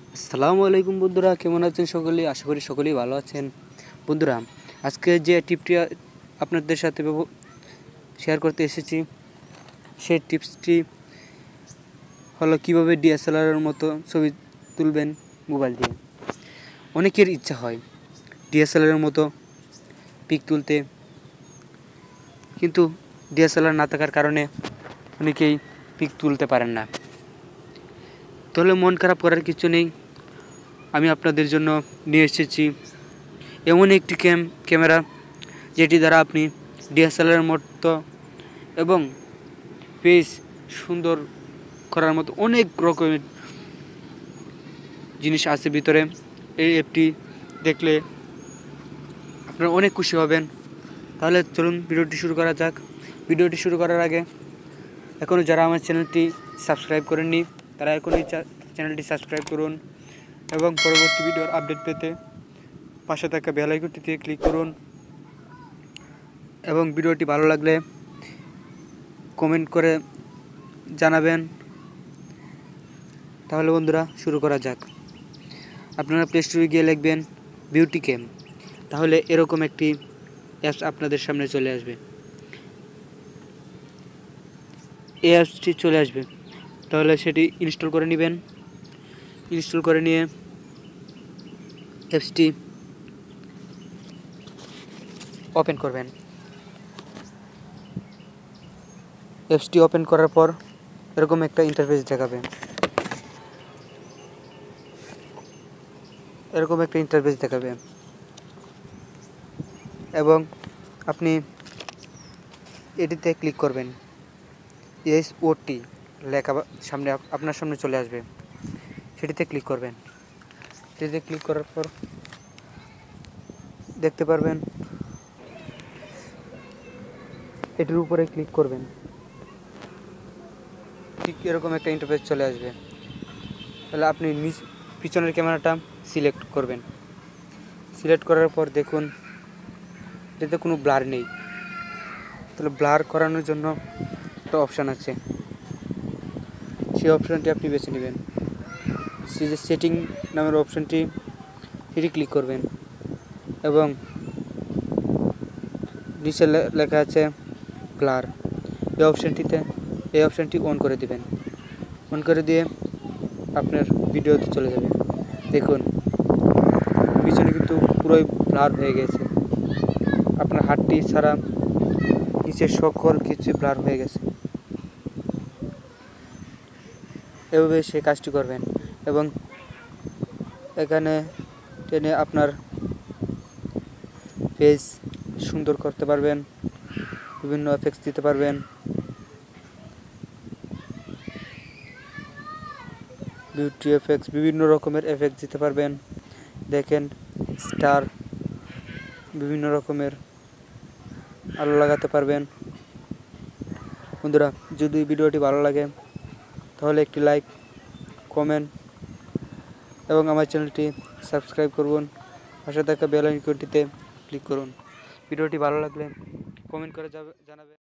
আসসালামু আলাইকুম বন্ধুরা, কেমন আছেন সকলে? আশা করি সকলেই ভালো আছেন। বন্ধুরা, আজকে যে টিপটি আপনাদের সাথে শেয়ার করতে এসেছি, সেই টিপসটি হলো কীভাবে ডিএসএলআরের মতো ছবি তুলবেন মোবাইল দিয়ে। অনেকের ইচ্ছা হয় ডিএসএলআরের মতো পিক তুলতে, কিন্তু ডিএসএলআর না থাকার কারণে অনেকেই পিক তুলতে পারেন না। তাহলে মন খারাপ করার কিছু নেই। আমি আপনাদের জন্য নিয়ে এসেছি এমন একটি ক্যামেরা যেটি দ্বারা আপনি ডিএসএলআরের মতো এবং পেজ সুন্দর করার মতো অনেক রকমের জিনিস আছে ভিতরে। এই অ্যাপটি দেখলে আপনারা অনেক খুশি হবেন। তাহলে চলুন ভিডিওটি শুরু করা যাক। ভিডিওটি শুরু করার আগে এখনও যারা আমার চ্যানেলটি সাবস্ক্রাইব করেননি তারা এখনই চ্যানেলটি সাবস্ক্রাইব করুন এবং পরবর্তী ভিডিওর আপডেট পেতে পাশে থাকা বেল আইকনটিতে ক্লিক করুন এবং ভিডিওটি ভালো লাগলে কমেন্ট করে জানাবেন। তাহলে বন্ধুরা শুরু করা যাক। আপনারা প্লে স্টোরে গিয়ে লিখবেন বিউটি ক্যাম, তাহলে এরকম একটি অ্যাপস আপনাদের সামনে চলে আসবে। এই অ্যাপসটি চলে আসবে, তাহলে সেটি ইনস্টল করে নেবেন। ইনস্টল করে নিয়ে অ্যাপসটি ওপেন করবেন। অ্যাপসটি ওপেন করার পর এরকম একটা ইন্টারফেস দেখাবে। এবং আপনি এটিতে ক্লিক করবেন। SOT লেখা আপনার সামনে চলে আসবে, সেটিতে ক্লিক করবেন। সেটিতে ক্লিক করার পর দেখতে পারবেন এটির উপরে ক্লিক করবেন, ঠিক এরকম একটা ইন্টারফেস চলে আসবে। তাহলে আপনি পিছনের ক্যামেরাটা সিলেক্ট করবেন। সিলেক্ট করার পর দেখুন এটাতে কোনো ব্লার নেই। তাহলে ব্লার করানোর জন্য একটা অপশান আছে, সেই অপশানটি আপনি বেছে নেবেন। সেই যে সেটিং নামের অপশানটি, এটি ক্লিক করবেন এবং নিচে লেখা আছে ব্লার। এই অপশানটি অন করে দিবেন। অন করে দিয়ে আপনার ভিডিওতে চলে যাবে। দেখুন পিছনে কিন্তু পুরোই ব্লার হয়ে গেছে। আপনার হাতটি ছাড়া নিচের সকল কিছু ব্লার হয়ে গেছে। এভাবে সে কাজটি করবেন এবং এখানে টেনে আপনার পেজ সুন্দর করতে পারবেন, বিভিন্ন এফেক্টস দিতে পারবেন। বিউটি এফেক্টস, বিভিন্ন রকমের এফেক্ট দিতে পারবেন। দেখেন স্টার, বিভিন্ন রকমের আলো লাগাতে পারবেন। বন্ধুরা, যদি ভিডিওটি ভালো লাগে তাহলে একটি লাইক, কমেন্ট এবং আমার চ্যানেলটি সাবস্ক্রাইব করুন। পাশে থাকা বেল আইকনটিতে ক্লিক করুন। ভিডিওটি ভালো লাগলে কমেন্ট করে জানাবেন।